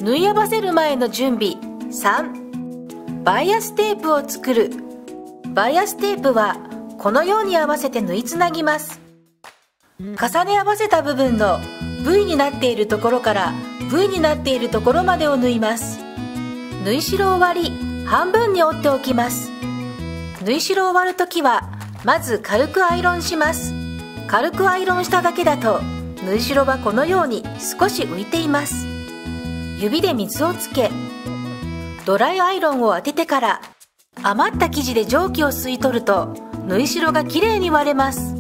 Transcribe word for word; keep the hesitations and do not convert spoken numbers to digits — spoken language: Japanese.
縫い合わせる前の準備。さん、バイアステープを作る。バイアステープはこのように合わせて縫いつなぎます。重ね合わせた部分の ブイ になっているところから ブイ になっているところまでを縫います。縫い代を割り半分に折っておきます。縫い代を割るときはまず軽くアイロンします。軽くアイロンしただけだと縫い代はこのように少し浮いています。指で水をつけドライアイロンを当ててから余った生地で蒸気を吸い取ると縫い代がきれいに割れます。